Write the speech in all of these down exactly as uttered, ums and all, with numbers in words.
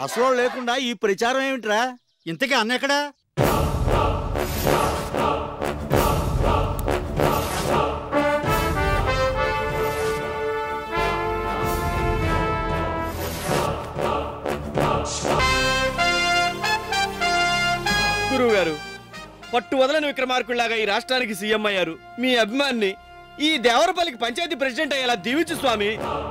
అసలు లేకుండా ఈ ప్రచారం ఏమిట్రా? ఇంతకీ అన్న ఎక్కడా? గురువు గారు, పట్టు వదలని విక్రమార్కుల్లాగా ఈ రాష్ట్రానికి సీఎం అయ్యారు. మీ అభిమాన్ని ఈ దేవరపల్లికి పంచాయతీ ప్రెసిడెంట్ అయ్యేలా దీవించు స్వామి.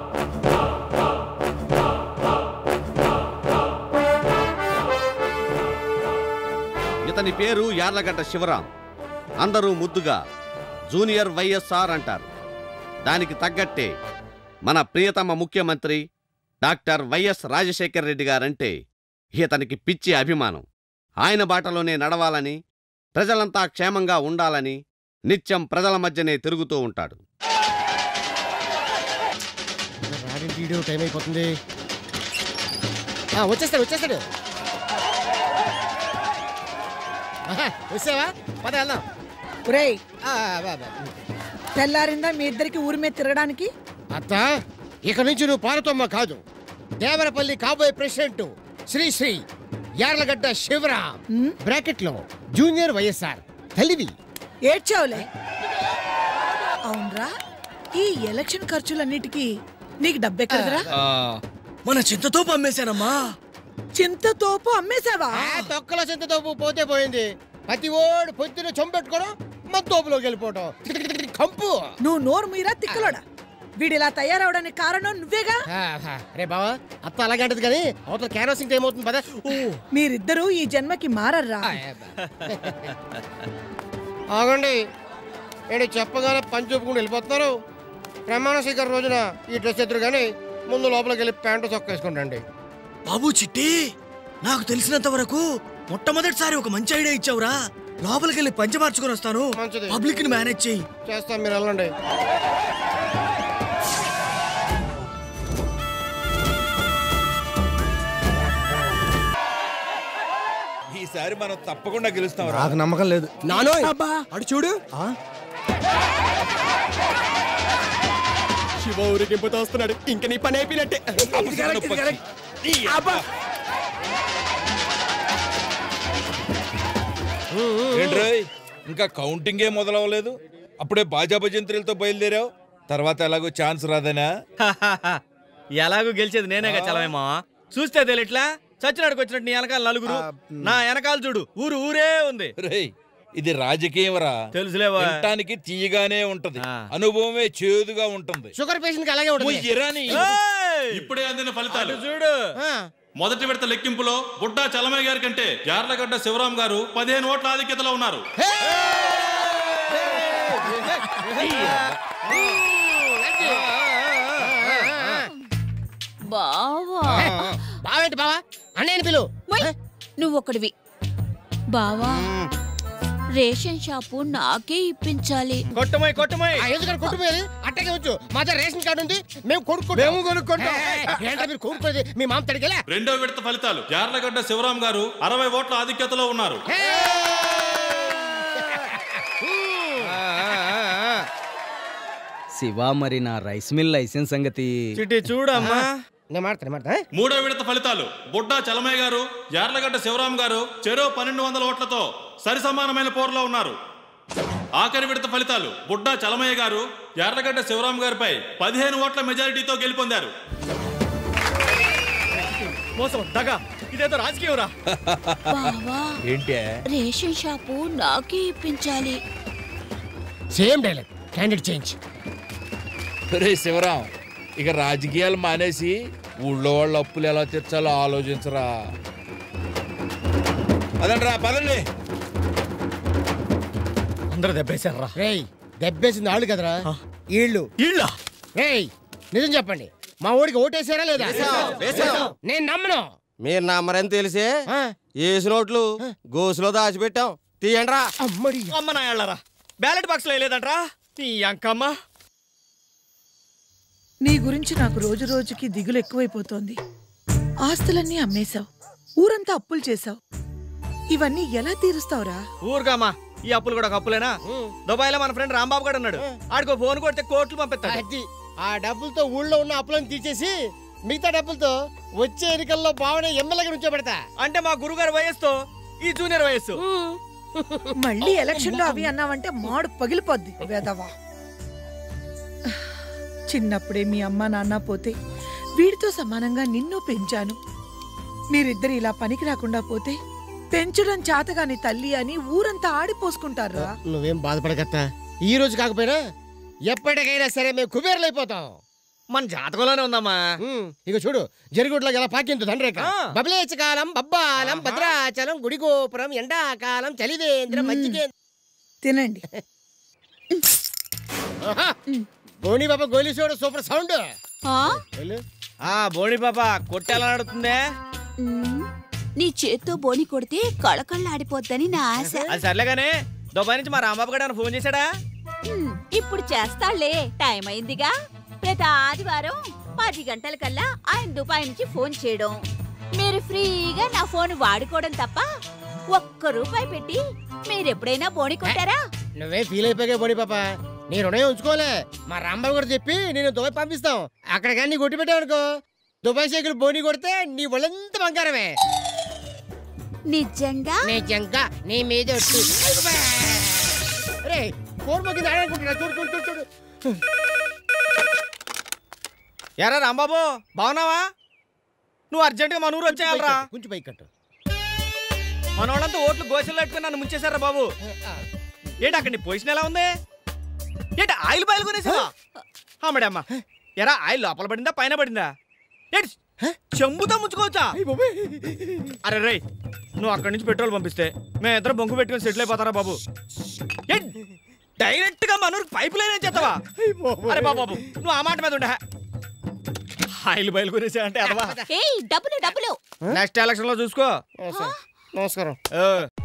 ఇతని పేరు యార్లగడ్డ శివరాం. అందరూ ముద్దుగా జూనియర్ వైఎస్ఆర్ అంటారు. దానికి తగ్గట్టే మన ప్రియతమ ముఖ్యమంత్రి డాక్టర్ వైఎస్ రాజశేఖర్ రెడ్డి గారంటే ఇతనికి పిచ్చి అభిమానం. ఆయన బాటలోనే నడవాలని, ప్రజలంతా క్షేమంగా ఉండాలని నిత్యం ప్రజల మధ్యనే తిరుగుతూ ఉంటాడు. టైం అయిపోతుంది. వచ్చేస్తాడు వచ్చేస్తాడు వచ్చావా? పద వెళ్దాం. ఒరేయ్, తెల్లారిందా మీ ఇద్దరికి ఊరి మీద తిరగడానికి? అత్త, ఇక నుంచి నువ్వు పార్వతమ్మ కాదు, దేవరపల్లి కాబోయే ప్రెసిడెంట్ శ్రీ శ్రీ యార్లగడ్డ శివరాం, బ్రాకెట్ లో జూనియర్ వైఎస్ఆర్. తల్లివి ఏడ్చావులే. అవునరా, ఈ ఎలక్షన్ ఖర్చులన్నిటికీ నీకు డబ్బెక్కడరా? మన చింతతోపు అమ్మేశానమ్మా. చింతతోపు అమ్మేశావా? తొక్కలో చింతతోపు పోతే పోయింది. ప్రతి ఓడు పొద్దున చొంపెట్టుకోవడం, మన తోపులోకి వెళ్ళిపోవడం కంపు. నువ్వు నోరు మీరా తిక్కలోడా? వీడిలా తయారవడానికి కారణం నువ్వేగా. రే బావా, అత్త అలాగే అంటది కానీ అవతల క్యారోసింగ్ టైం అవుతుంది పదా. మీరిద్దరూ ఈ జన్మకి మారర్రా. ఆగండి, ఏంటి చెప్పగానే పని చూపుకుంటూ వెళ్ళిపోతున్నారు? ప్రమాణ స్వీకారం రోజున ఈ డ్రెస్ ఎదురు కానీ ముందు లోపలికి వెళ్ళి ప్యాంటు చొక్క వేసుకుంటండి. బాబు చిట్టి, నాకు తెలిసినంత వరకు మొట్టమొదటిసారి ఒక మంచి ఐడియా ఇచ్చావురా. లోపలికి వెళ్ళి పంచ మార్చుకొని వస్తాను, పబ్లిక్ ని మేనేజ్ చేయి. చేస్తాం, మీరు వెళ్ళండి. ఈసారి మనం తప్పకుండా గెలుస్తాం. నాకు నమ్మకం లేదు. నానో అడు చూడు, శివ ఊరికింపుతో వస్తున్నాడు. ఇంక నీ పని అయిపోయినట్టే. ఏంట్రోయ్, ఇంకా కౌంటింగే మొదలవ్వలేదు, అప్పుడే బాజా భజంత్రులతో బయలుదేరావు. తర్వాత ఎలాగో ఛాన్స్ రాదనా? ఎలాగో గెలిచేది నేనేగా చలవేమా. చూస్తే తెలియట్లా, చచ్చినాడికి వచ్చినట్టు నీ వెనకాల నలుగురు, నా వెనకాల చూడు ఊరు ఊరే ఉంది. రేయ్, ఇది రాజకీయం రా, తెలుసులేవా? వినటానికి తీయగానే ఉంటది, అనుభవమే చేదుగా ఉంటుంది. షుగర్ పేషెంట్ కి అలాగే ఉంటుంది. ఇప్పుడే అందిన ఫలితాలు చూడు. మొదటి విడత లెక్కింపులో బుడ్డా చలమయ్య గారి కంటే యార్లగడ్డ శివరాం గారు పదిహేను ఓట్ల ఆధిక్యతలో ఉన్నారు. బావా, బావేంటి బావా? అన్నయ్యని పిలు. నువ్వు ఒకడివి బావా. రేషన్ షాపు నాకే ఇప్పించాలి. కొట్టమోయ్ కొట్టమోయ్. ఎందుకని కొట్టుపోయేది? అట్టగే వచ్చు, మా దగ్గర రేషన్ కార్డు ఉంది, మేము కొనుక్కుంటాం. మేము కొనుక్కుంటాం. ఏంటో మీరు కొనుక్కోలేదు, మీ మామ తడిగేలా. రెండో విడత ఫలితాలు యార్లగడ్డ శివరాం గారు అరవై ఓట్ల ఆధిక్యతలో ఉన్నారు. శివ, మరి నా రైస్ మిల్ లైసెన్స్ సంగతి? చిట్టి చూడమ్మా. మూడో విడత ఫలితాలు బుడ్డా చలమయ్య గారు, యార్లగడ్డ శివరాం గారు చెరో పన్నెండు వందల ఓట్లతో సరి సమానమైన పోరులో ఉన్నారు. ఆఖరి విడత ఫలితాలు బుడ్డా చలమయ్య గారు యార్లగడ్డ శివరాం గారిపై పదిహేను ఓట్ల మెజారిటీతో గెలుపొందారు. మోసం, దగా, ఇదేదో రాజకీయం రా. ఏంటి? రేషన్ షాపు నాకే ఇప్పించాలి. Same dialogue, candidate change. రే శివరాం, ఇక రాజకీయాలు మానేసి ఊళ్ళో వాళ్ళ అప్పులు ఎలా తీర్చాలో ఆలోచించరా. పదండ్రా, పదండి. అందరూ దెబ్బేశారా? రేయ్, దెబ్బేసింది వాళ్ళు కదరా, ఈళ్ళు. ఈళ్ళ? రేయ్, నిజం చెప్పండి, మా ఊడికి ఓటేసారా లేదా? నేను నమ్మను. మీరు నమ్మరని తెలిసే ఏసు నోట్లు గోసులో దాచిపెట్టాం. తీయండ్రా. అమ్మ నా ఏళ్ళరా, బ్యాలెట్ బాక్స్ లో వేయలేదంట్రా నీ అంకమ్మ. నీ గురించి నాకు రోజు రోజుకి దిగులు ఎక్కువైపోతోంది. ఆస్తులన్నీ అమ్మేశావు, ఊరంతా అప్పులు చేశావు. ఇవన్నీ ఎలా తీరుస్తావురా? ఊరుగామా, ఈ అప్పులు కూడా ఒక అప్పులేనా? దుబాయ్ లో మన ఫ్రెండ్ రాంబాబు గారు ఉన్నాడు, ఆడికో ఫోన్ కొడితే కోట్లు పంపిస్తాడు. ఆ డబ్బులతో ఊళ్ళో ఉన్న అప్పులను తీసేసి మిగతా డబ్బులతో వచ్చే ఎన్నికల్లో బావనే ఎమ్మెల్యేగా నుంచోబెడతా. అంటే మా గురుగారు వయస్సు ఈ జూనియర్ వయస్సు. మళ్ళీ ఎలక్షన్ లో అవి అన్నావంటే మాడు పగిలిపోద్ది వేదవా. చిన్నప్పుడే మీ అమ్మ నాన్న పోతే వీడితో సమానంగా నిన్ను పెంచాను. మీరిద్దరు ఇలా పనికి రాకుండా పోతే పెంచడం చేతగాని తల్లి అని ఊరంతా ఆడిపోసుకుంటారా. నువ్వేం బాధపడకత్తా, ఈ రోజు కాకపోయినా ఎప్పటికైనా సరే మేము కుబేర్లైపోతాం. మన జాతకంలోనే ఉందమ్మా. ఇక చూడు జరుగుట్లో ఎలా పాకింది తండ్రేక. బబలేచ కాలం బబ్బాలం భద్రాచలం గుడిగోపురం ఎండాకాలం చలివేంద్ర మజ్జిగే. తినండి. గోని బాబా గోలీ చూడు సూపర్ సౌండ్. ఆ బోణి పాప కొట్టేలా నడుతుందే. నీ చేత్తో బోని కొడితే కళకళ్ళాడిపోద్దని నా ఆశ. అది సర్లేగానే దుబాయ్ నుంచి మా రాంబాబు గారు ఫోన్ చేశాడా? ఇప్పుడు చేస్తాళ్లే, టైం అయిందిగా. ప్రతి ఆదివారం పది గంటల కల్లా ఆయన దుబాయ్ నుంచి ఫోన్ చేయడం, మీరు ఫ్రీగా నా ఫోన్ వాడుకోవడం తప్ప ఒక్క రూపాయి పెట్టి మీరెప్పుడైనా బోని కొట్టారా? నువ్వే ఫీల్ అయిపోయా బోని పాప, నీ రుణం ఉంచుకోలే. మా రాంబాబు గారు చెప్పి నేను దుబాయ్ పంపిస్తాం. అక్కడ కానీ నీ కొట్టి పెట్టావనుకో దుబాయ్ సైకిల్ బోని కొడితే నీ ఒళ్ళంత బంగారమే. నిజంగా నిజంగా నీ మీద ఫోన్ మోగింది ఆడనుకుంటున్నా. చూడు చూడు చూడు చూడు. ఎరా రాంబాబు బాగున్నావా? నువ్వు అర్జెంట్ గా మన ఊరు వచ్చేయాలరా. కొంచెం పైకి కట్టు. మన వాళ్ళంతా ఓట్లు గోసలు పెట్టుకుని నన్ను ముంచేశారా బాబు. ఏంటి అక్కడ నీ పొజిషన్ ఎలా ఉంది? ఏంటి ఆయిల్ బాయిల్ కొనేసావా? అమ్మడమ్మా ఎరా ఆయిల్ లోపల పడిందా పైన పడిందా? ఏంటి చెంబుతో ముంచుకోవచ్చా? అరే రే నువ్వు అక్కడి నుంచి పెట్రోల్ పంపిస్తే మేము ఇద్దరు బొంగు పెట్టుకుని సెటిల్ అయిపోతారా బాబు. డైరెక్ట్ గా మనూరు పైప్ లైన్ అని చేస్తావా? అరే బాబు నువ్వు ఆ మాట మీద ఉండే ఆయిల్ బయలు కొనేసా అంటే అదవా. డబ్బులు డబ్బులు నెక్స్ట్ ఎలక్షన్ లో చూసుకో. నమస్కారం.